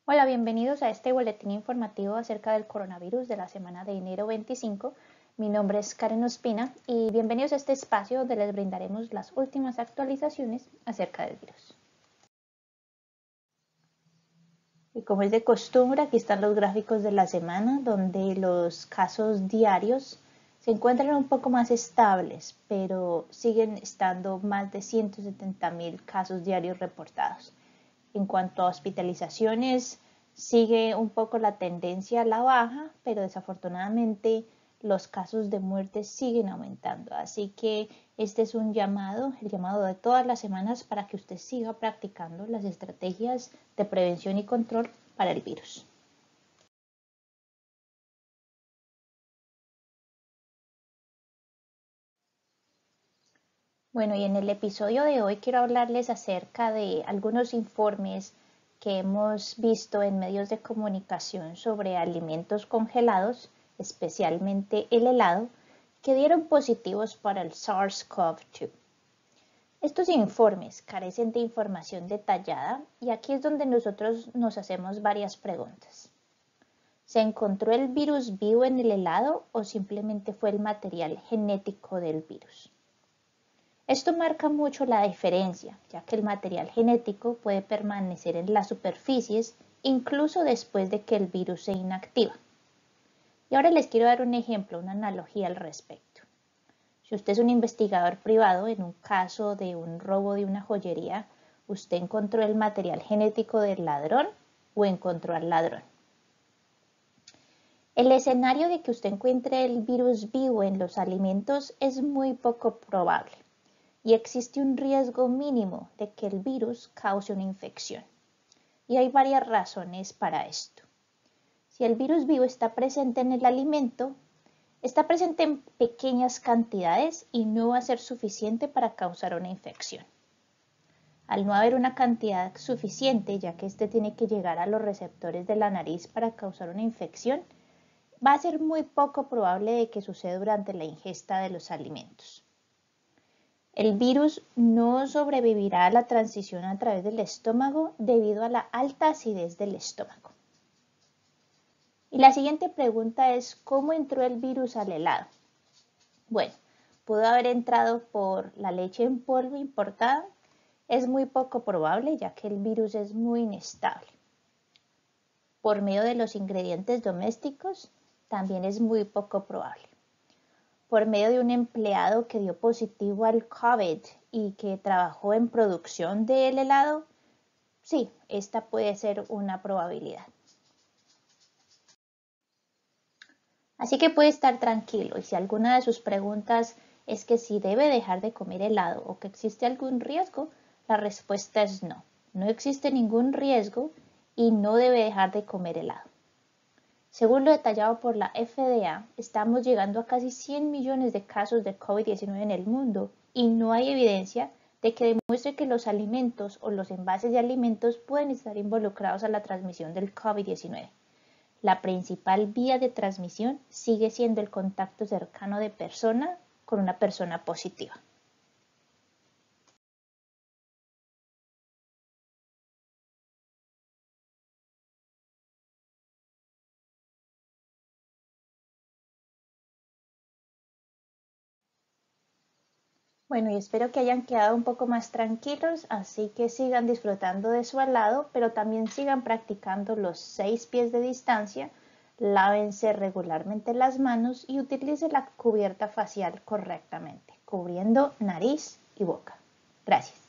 Hola, bienvenidos a este boletín informativo acerca del coronavirus de la semana de enero 25. Mi nombre es Karen Ospina y bienvenidos a este espacio donde les brindaremos las últimas actualizaciones acerca del virus. Y como es de costumbre, aquí están los gráficos de la semana donde los casos diarios se encuentran un poco más estables, pero siguen estando más de 170.000 casos diarios reportados. En cuanto a hospitalizaciones, sigue un poco la tendencia a la baja, pero desafortunadamente los casos de muerte siguen aumentando. Así que este es un llamado, el llamado de todas las semanas para que usted siga practicando las estrategias de prevención y control para el virus. Bueno, y en el episodio de hoy quiero hablarles acerca de algunos informes que hemos visto en medios de comunicación sobre alimentos congelados, especialmente el helado, que dieron positivos para el SARS-CoV-2. Estos informes carecen de información detallada y aquí es donde nosotros nos hacemos varias preguntas. ¿Se encontró el virus vivo en el helado o simplemente fue el material genético del virus? Esto marca mucho la diferencia, ya que el material genético puede permanecer en las superficies incluso después de que el virus se inactiva. Y ahora les quiero dar un ejemplo, una analogía al respecto. Si usted es un investigador privado, en un caso de un robo de una joyería, ¿usted encontró el material genético del ladrón o encontró al ladrón? El escenario de que usted encuentre el virus vivo en los alimentos es muy poco probable y existe un riesgo mínimo de que el virus cause una infección. Y hay varias razones para esto. Si el virus vivo está presente en el alimento, está presente en pequeñas cantidades y no va a ser suficiente para causar una infección. Al no haber una cantidad suficiente, ya que este tiene que llegar a los receptores de la nariz para causar una infección, va a ser muy poco probable de que suceda durante la ingesta de los alimentos. El virus no sobrevivirá a la transición a través del estómago debido a la alta acidez del estómago. Y la siguiente pregunta es, ¿cómo entró el virus al helado? Bueno, pudo haber entrado por la leche en polvo importada. Es muy poco probable ya que el virus es muy inestable. Por medio de los ingredientes domésticos, también es muy poco probable. Por medio de un empleado que dio positivo al COVID y que trabajó en producción del helado, sí, esta puede ser una probabilidad. Así que puede estar tranquilo y si alguna de sus preguntas es que si debe dejar de comer helado o que existe algún riesgo, la respuesta es no. No existe ningún riesgo y no debe dejar de comer helado. Según lo detallado por la FDA, estamos llegando a casi 100 millones de casos de COVID-19 en el mundo y no hay evidencia de que demuestre que los alimentos o los envases de alimentos pueden estar involucrados a la transmisión del COVID-19. La principal vía de transmisión sigue siendo el contacto cercano de persona con una persona positiva. Bueno, y espero que hayan quedado un poco más tranquilos, así que sigan disfrutando de su helado, pero también sigan practicando los 6 pies de distancia, lávense regularmente las manos y utilice la cubierta facial correctamente, cubriendo nariz y boca. Gracias.